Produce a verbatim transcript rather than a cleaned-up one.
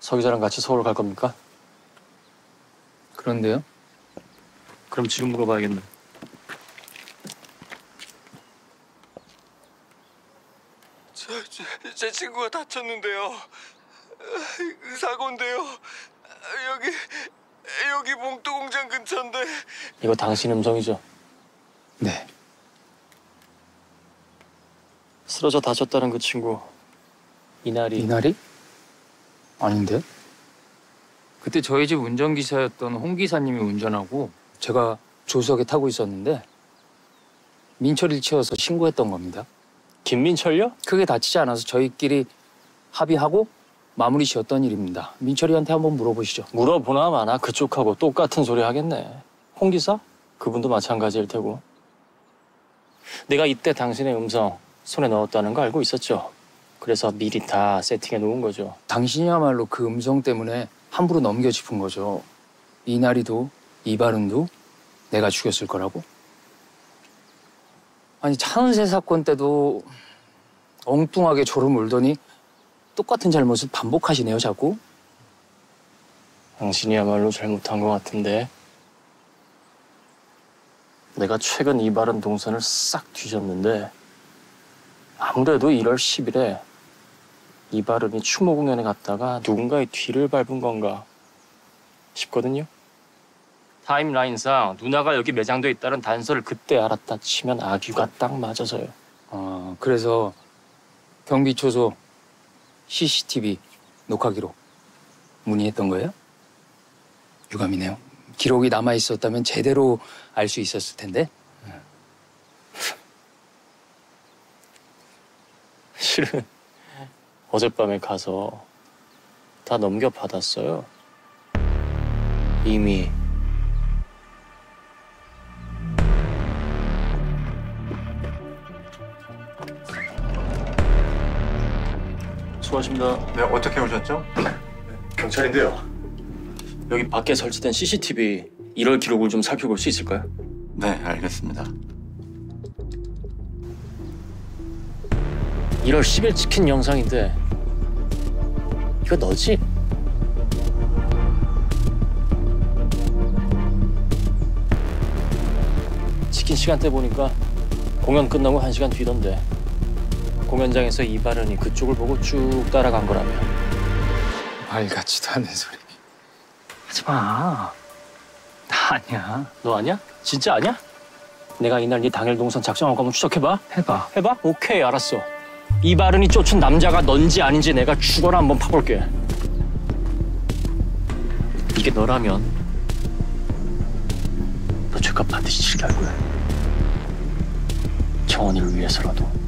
서 기자랑 같이 서울 갈 겁니까? 그런데요? 그럼 지금 물어봐야겠네. 저, 저, 제 친구가 다쳤는데요. 사고인데요. 여기 여기 봉도 공장 근처인데. 이거 당신 음성이죠? 네. 쓰러져 다쳤다는 그 친구. 이날이. 이날이? 아닌데? 그때 저희 집 운전기사였던 홍 기사님이 운전하고 제가 조수석에 타고 있었는데 민철이를 치워서 신고했던 겁니다. 김민철요? 크게 다치지 않아서 저희끼리 합의하고 마무리 지었던 일입니다. 민철이한테 한번 물어보시죠. 물어보나 마나 그쪽하고 똑같은 소리 하겠네. 홍 기사? 그분도 마찬가지일 테고. 내가 이때 당신의 음성 손에 넣었다는 거 알고 있었죠? 그래서 미리 다 세팅해 놓은 거죠. 당신이야말로 그 음성 때문에 함부로 넘겨짚은 거죠. 이날이도 이바른도 내가 죽였을 거라고? 아니 차은세 사건 때도 엉뚱하게 졸음 울더니 똑같은 잘못을 반복하시네요, 자꾸. 당신이야말로 잘못한 것 같은데. 내가 최근 이바른 동선을 싹 뒤졌는데 아무래도 일월 십일에 이바른이 추모 공연에 갔다가 누군가의 뒤를 밟은 건가 싶거든요. 타임라인상 누나가 여기 매장돼 있다는 단서를 그때 알았다 치면 아귀가 딱 맞아서요. 어, 그래서 경비 초소 씨씨티비 녹화 기록 문의했던 거예요? 유감이네요. 기록이 남아 있었다면 제대로 알 수 있었을 텐데. 실은 어젯밤에 가서 다 넘겨받았어요. 이미. 수고하십니다. 네, 어떻게 오셨죠? 경찰인데요. 여기 밖에 설치된 씨씨티비 일월 기록을 좀 살펴볼 수 있을까요? 네, 알겠습니다. 일월 십일 찍힌 영상인데 이거 너지? 찍힌 시간대 보니까 공연 끝나고 한 시간 뒤던데 공연장에서 이바른이 그쪽을 보고 쭉 따라간 거라며. 말 같지도 않은 소리. 하지 마. 나 아니야. 너 아니야? 진짜 아니야? 내가 이날 네 당일 동선 작성한 거 한번 추적해봐. 해봐. 해봐? 오케이, 알았어. 이바른이 쫓은 남자가 넌지 아닌지 내가 죽어라 한번 파볼게. 이게 너라면 너 죄값 반드시 치르게 할 거야. 정원이를 위해서라도.